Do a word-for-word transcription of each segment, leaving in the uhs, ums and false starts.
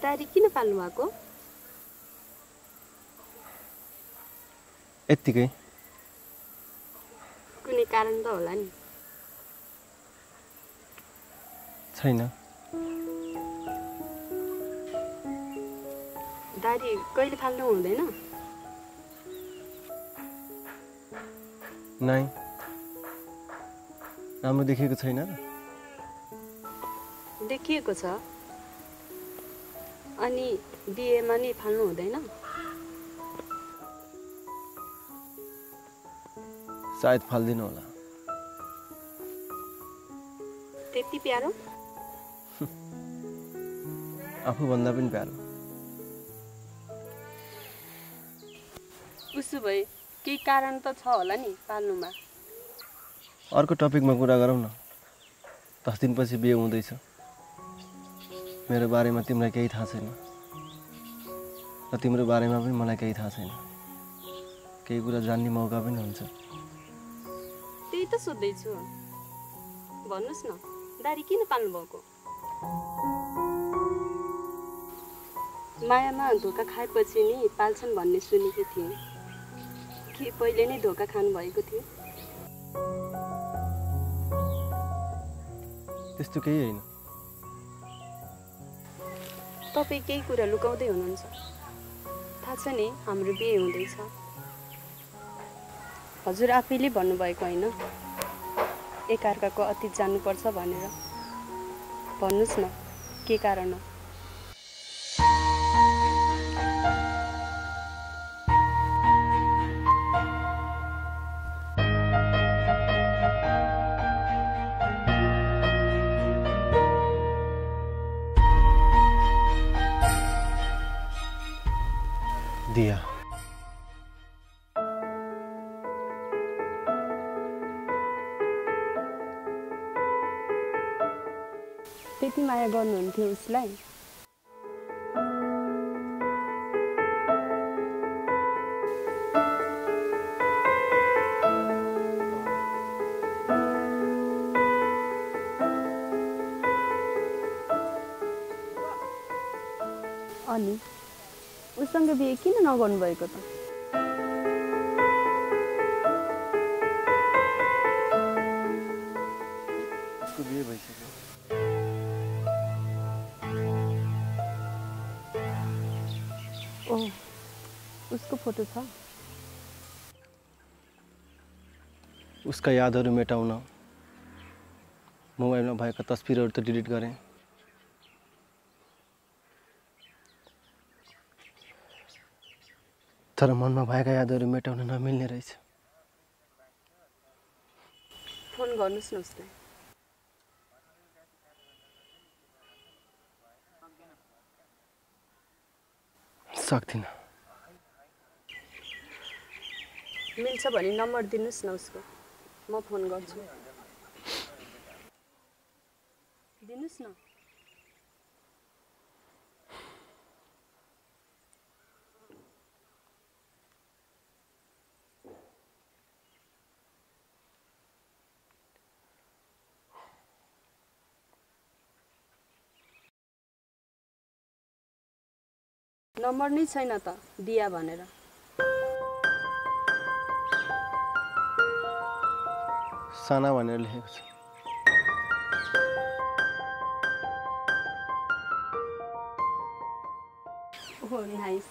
दारी किन पाल्नु भएको? यत्तिकै। कुनै कारण त होला नि? छैन। दारी कहिले फाल्नु हुँदैन? नाइ, राम्रो देखिएको छैन र? देखिएको छ। अनि बिहेमा नि फाल्नु हुँदैन? सायद फाल्दिनु होला। त्यति प्यारो? आफूभन्दा पनि प्यारो। उसो भए केही कारण त छ होला नि पाल्नुमा? अर्को टपिकमा कुरा गरौँ न। दस दिनपछि बिहे हुँदैछ। मेरो बारेमा तिमीलाई केही थाहा छैन र तिम्रो बारेमा पनि मलाई केही थाहा छैन। केही कुरा जान्ने मौका पनि हुन्छ। त्यही त सोध्दैछु। भन्नुस् न, दारी किन पाल्नु भएको? मायामा धोका खाएपछि नि पाल्छन् भन्ने सुनेको थिएँ। के पहिले नै धोका खानु भएको थियो? त्यस्तो केही होइन। तपाईँ केही कुरा लुकाउँदै हुनुहुन्छ। थाहा छ नि हाम्रो बिहे हुँदैछ। हजुर आफैले भन्नुभएको होइन एकअर्काको अतीत जान्नुपर्छ भनेर। भन्नुस् न के कारण हो? दिया। त्यति माया गर्नुहुन्थ्यो उसलाई? अनि उसँग बिहे किन नगर्नु भएको त? उसको बिहे भइसक्यो। ओह, उसको फोटो छ? उसका यादहरू मेटाउन मोबाइलमा भएका तस्बिरहरू त डिलिट गरेँ। तर मनमा भएका यादहरू मेटाउन नमिल्ने रहेछ। फोन गर्नुस् न उसलाई। सक्दिन। मिल्छ भने नम्बर दिनुस् न उसको, म फोन गर्छु। दिनुस् न। नम्बर नै छैन त दिया भनेर। साना भनेर लेखेको छ। Oh nice.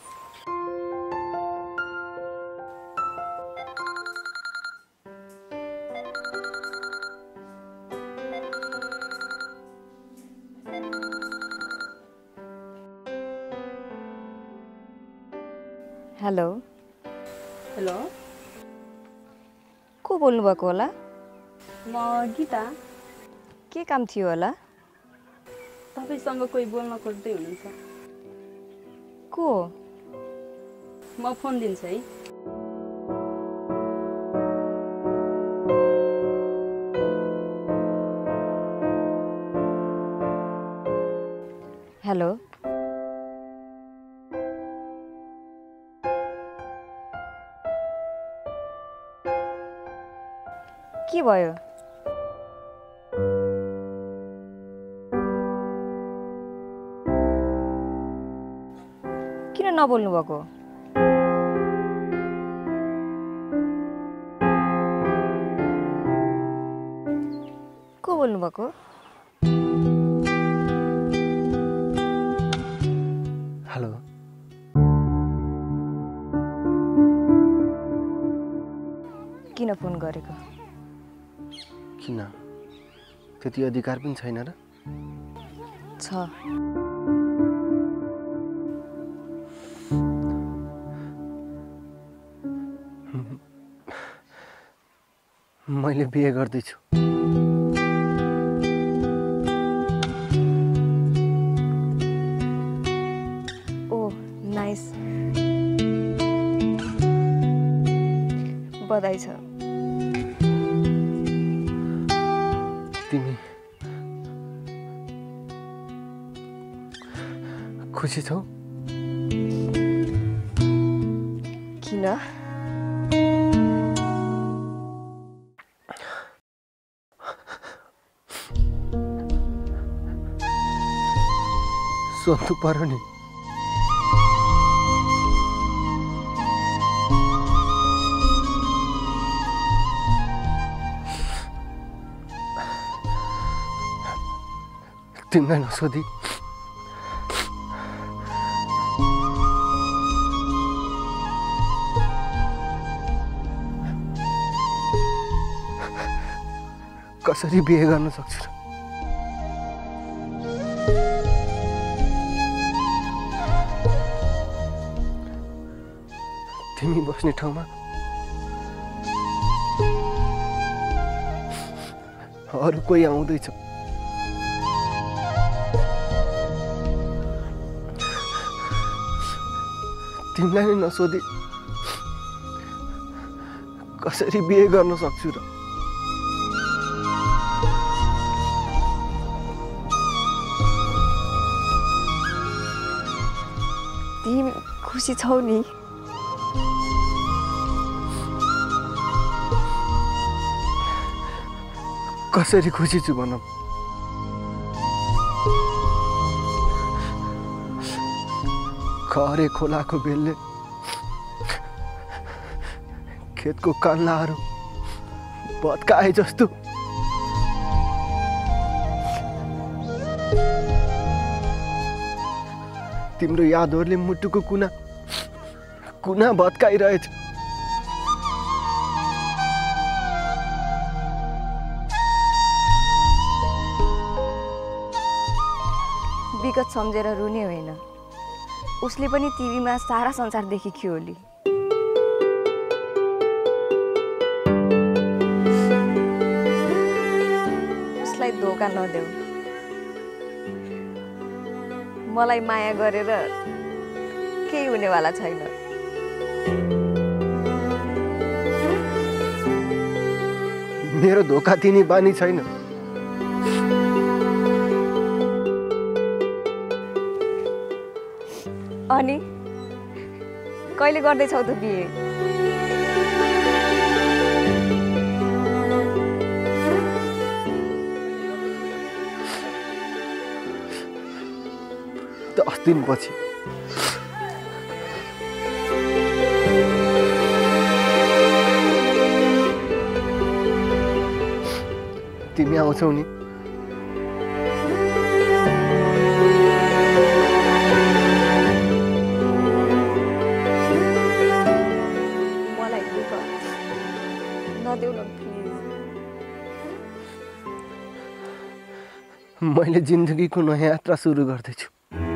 हेलो। हेलो, को बोल्नु भएको होला? म गीता। के काम थियो होला? तपाईसँग कोही बोल्न खोज्दै हुनुहुन्छ। को? म फोन दिन्छु है। हेलो। के भयो? कहाँ बोल्नु भएको? को बोल्नु भएको? हेलो किन फोन गरेको? किन त्यति अधिकार पनि छैन र? छ। मैले बिहे गर्दैछु। ओ नाइस, बधाई छ। तिमी खुसी छौ? किन? सोध्नु पर्यो नि। तिमीलाई नसोधी कसरी बिहे गर्न सक्छु र? तिमी बस्ने ठाउँमा अरू कोही आउँदैछ। तिमीलाई नै नसोधी कसरी बिहे गर्न सक्छु र? तिमी खुसी छौ नि? कसरी खुसी छु भन? खरे खोलाको बेलले खेतको कान्लाहरू भत्काए जस्तो। तिम्रो यादहरूले मुटुको कुना कुना भत्काइरहेछ। विगत सम्झेर रुने होइन, उसले पनि टिभीमा सारा संसार देखेकी होली। उसलाई धोका नदेऊ। मलाई माया गरेर केही हुनेवाला छैन। मेरो धोका दिने बानी छैन। अनि कहिले गर्दैछौ त बिहे? दस दिन पछि। तिमी आउँछौ नि? मैले जिन्दगीको नयाँ यात्रा सुरु गर्दैछु।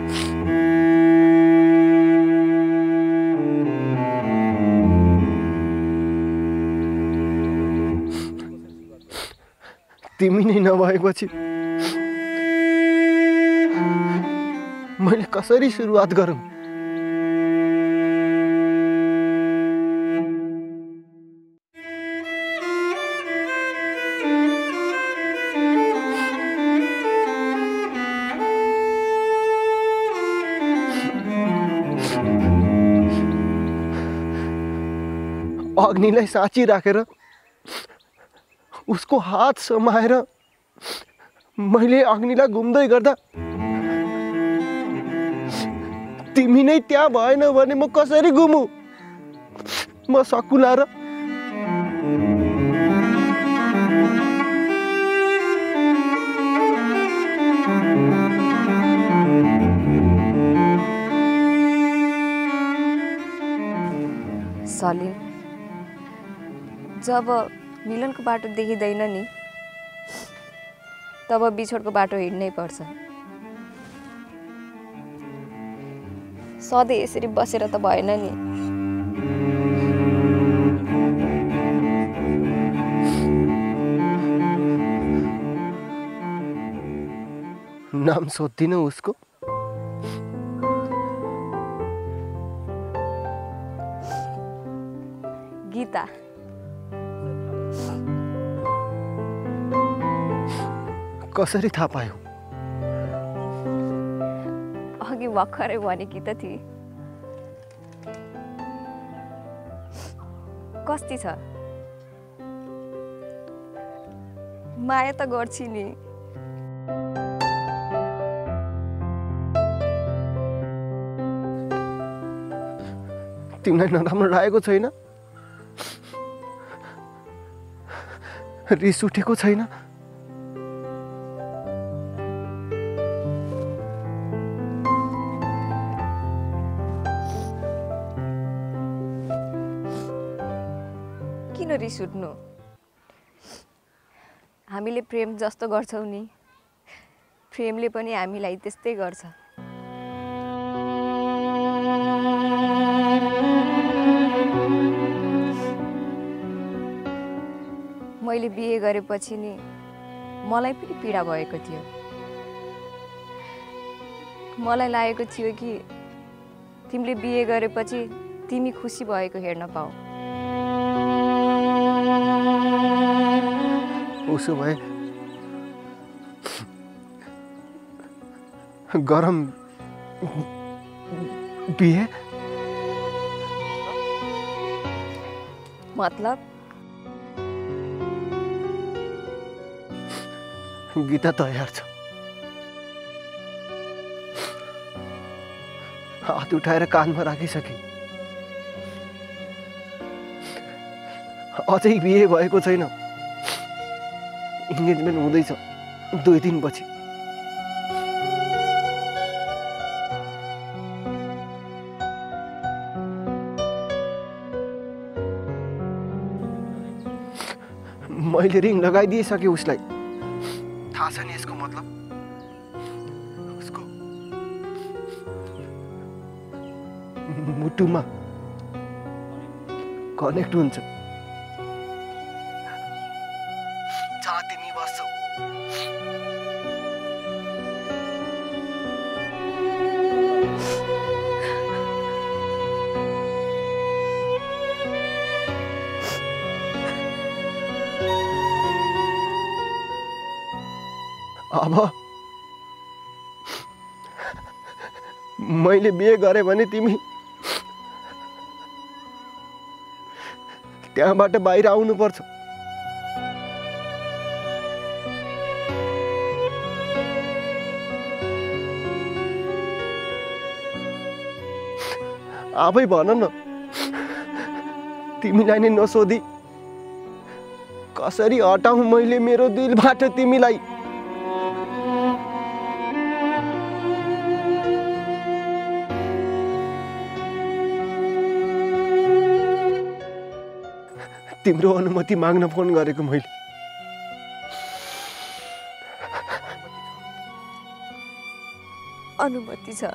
तिमी नै नभएपछि मैले कसरी सुरुवात गरौँ? अग्निलाई साँची राखेर उसको हात समाएर मैले अग्निलाई घुम्दै गर्दा तिमी नै त्यहाँ भएन भने म कसरी घुमु? म सकुला र सलिम, जब मिलनको बाटो देखिँदैन नि तब बिछोडको बाटो हिँड्नै पर्छ। सधैँ यसरी बसेर त भएन नि। नाम सोध्दिन उसको? गीता। कसरी थाहा पायो? अघि भर्खरै भनेकी त थिए। कस्ती छ? माया त गर्छि नि। तिमीलाई नराम्रो लागेको छैन? रिस उठेको छैन? किन रिस उठ्नु? हामीले प्रेम जस्तो गर्छौँ नि, प्रेमले पनि हामीलाई त्यस्तै गर्छ। मैले बिहे गरेपछि नि मलाई पनि पीडा भएको थियो। मलाई लागेको थियो कि तिमीले बिहे गरेपछि तिमी खुसी भएको हेर्न पाऊ। उसो भए गरम बिहे मतलब? गीता तयार छ। हात उठाएर कानमा राखिसके। अझै बिहे भएको छैन। इन्गेजमेन्ट हुँदैछ दुई दिनपछि। मैले रिङ लगाइदिइसके उसलाई। थाहा छ नि यसको मतलब? उसको मुटुमा कनेक्ट हुन्छ। जहाँ तिमी बस्छौ अब मैले बिहे गरेँ भने तिमी त्यहाँबाट बाहिर आउनुपर्छ। आफै भन न, तिमीलाई नै नसोधी कसरी हटाऊँ मैले मेरो दिलबाट तिमीलाई? तिम्रो अनुमति माग्न फोन गरेको मैले। अनुमति छ।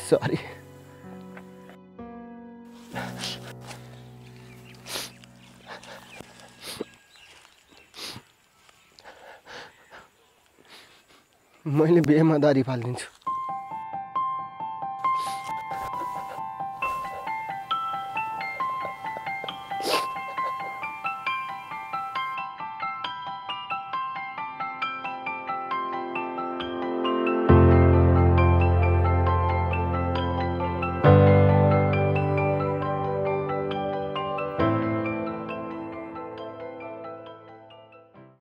सरी। मैले बिहेमा दारी फालिदिन्छु।